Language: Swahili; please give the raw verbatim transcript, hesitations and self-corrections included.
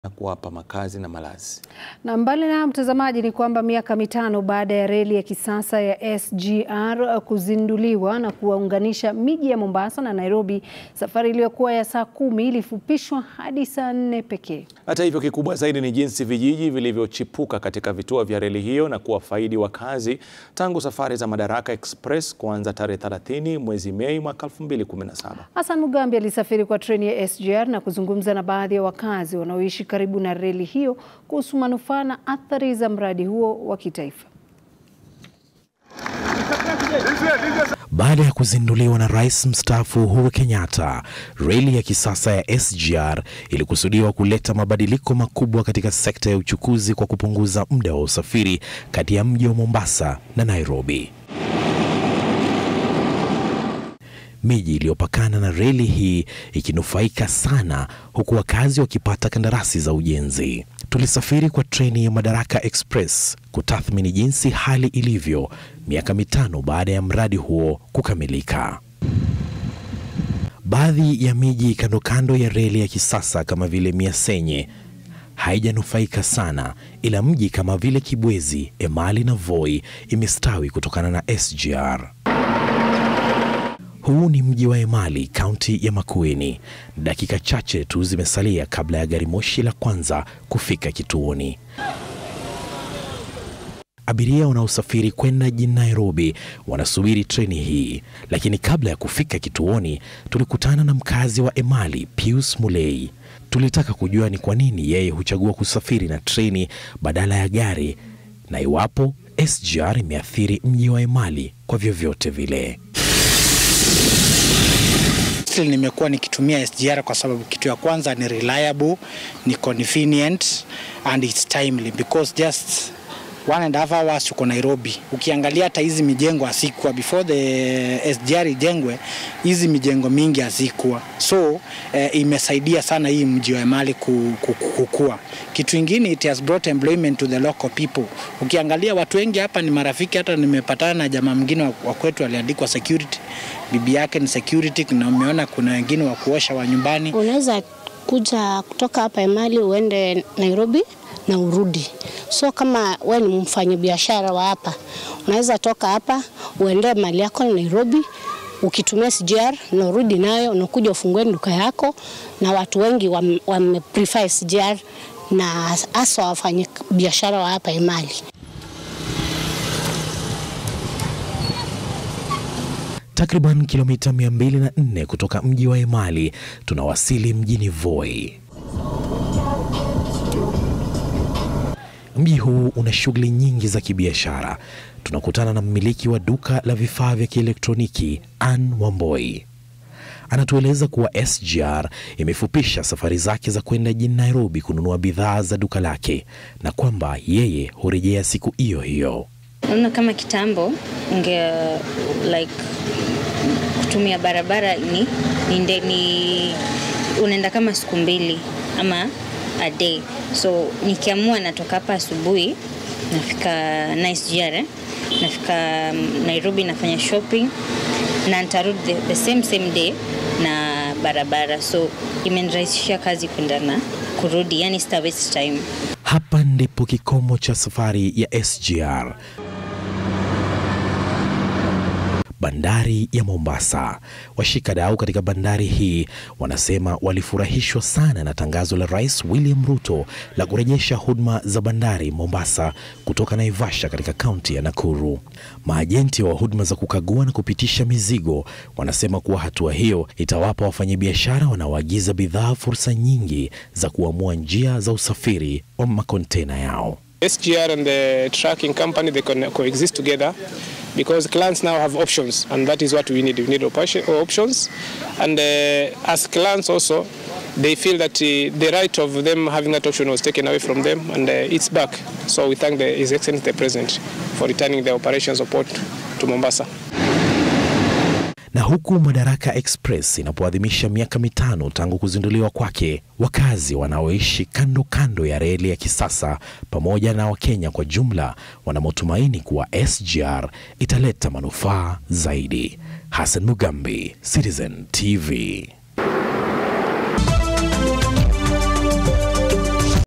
na kuwapa makazi na malazi. Na mbali na mtazamaji ni kwamba miaka mitano baada ya reli ya kisasa ya S G R kuzinduliwa na kuwaunganisha miji ya Mombasa na Nairobi, safari iliyokuwa ya saa kumi ilifupishwa hadi saa nne pekee. Hata hivyo, kikubwa zaidi ni jinsi vijiji vilivyochipuka katika vituo vya reli hiyo na kuwafaidi wakazi tangu safari za Madaraka Express kuanza tarehe thelathini mwezi Mei mwaka elfu mbili kumi na saba. Hassan Mugambi alisafiri kwa treni ya S G R na kuzungumza na baadhi ya wakazi wanaoishi karibu na reli hiyo kuhusu manufaa na athari za mradi huo wa kitaifa. Baada ya kuzinduliwa na Rais mstaafu Uhuru Kenyatta, reli ya kisasa ya S G R ilikusudiwa kuleta mabadiliko makubwa katika sekta ya uchukuzi kwa kupunguza muda wa usafiri kati ya mji wa Mombasa na Nairobi. Miji iliyopakana na reli hii ikinufaika sana, huku wakazi wakipata kandarasi za ujenzi. Tulisafiri kwa treni ya Madaraka Express kutathmini jinsi hali ilivyo miaka mitano baada ya mradi huo kukamilika. Baadhi ya miji kando kando ya reli ya kisasa kama vile Miasenye haijanufaika sana, ila mji kama vile Kibwezi, Emali na Voi imestawi kutokana na S G R. Huu ni mji wa Emali, kaunti ya Makueni. Dakika chache tu zimesalia kabla ya gari moshi la kwanza kufika kituoni. Abiria wanaosafiri kwenda jijini Nairobi wanasubiri treni hii, lakini kabla ya kufika kituoni tulikutana na mkazi wa Emali, Pius Mulei. Tulitaka kujua ni kwa nini yeye huchagua kusafiri na treni badala ya gari na iwapo S G R imeathiri mji wa Emali kwa vyovyote vile. Nimekuwa nikitumia S G R kwa sababu kitu ya kwanza ni reliable, ni convenient and it's timely, because just one and a half hours uko Nairobi. Ukiangalia hata hizi mijengo asikuwa before the S G R ijengwe, hizi mijengo mingi asikuwa. So eh, imesaidia sana hii mji wa Emali kukua. Kitu kingine, it has brought employment to the local people. Ukiangalia watu wengi hapa ni marafiki, hata nimepatana na jamaa mwingine wa kwetu aliandikwa security. Bibi yake ni security, na umeona kuna wengine wa kuosha wa nyumbani. Unaweza kuja kutoka hapa Emali uende Nairobi na urudi. So kama wewe ni mfanyabiashara wa hapa, unaweza toka hapa uende mali yako Nairobi ukitumia S G R na urudi nayo, unakuja ufungue duka yako, na watu wengi wame prefer S G R na hasa wafanyabiashara wa hapa Emali. Takriban kilomita mia mbili na nne kutoka mji wa Emali tunawasili mjini Voi. Mji huu una shughuli nyingi za kibiashara. Tunakutana na mmiliki wa duka la vifaa vya kielektroniki, Ann Wamboi. Anatueleza kuwa S G R imefupisha safari zake za kwenda jijini Nairobi kununua bidhaa za duka lake, na kwamba yeye hurejea siku hiyo hiyo. Unaona, kama kitambo unge like kutumia barabara ni ni, ni unaenda kama siku mbili ama a day. So nikiamua natoka hapa asubuhi nafika na S G R, nafika Nairobi nafanya shopping na nitarudi the, the same same day na barabara. So imenirahisishia kazi kwenda na kurudi, yani sita waste time. Hapa ndipo kikomo cha safari ya S G R. Bandari ya Mombasa. Washikadau katika bandari hii wanasema walifurahishwa sana na tangazo la Rais William Ruto la kurejesha huduma za bandari Mombasa kutoka Naivasha katika kaunti ya Nakuru. Maajenti wa huduma za kukagua na kupitisha mizigo wanasema kuwa hatua hiyo itawapa wafanyabiashara wanaoagiza bidhaa fursa nyingi za kuamua njia za usafiri wa makontena yao. S G R and the trucking company, they can coexist together, because clients now have options, and that is what we need. We need options, and uh, as clients also, they feel that uh, the right of them having that option was taken away from them, and uh, it's back. So we thank the, His Excellency the President for returning the operations support to Mombasa. Na huku Madaraka Express inapoadhimisha miaka mitano tangu kuzinduliwa kwake, wakazi wanaoishi kando kando ya reli ya kisasa pamoja na Wakenya kwa jumla wanamotumaini kuwa S G R italeta manufaa zaidi. Hassan Mugambi, Citizen T V.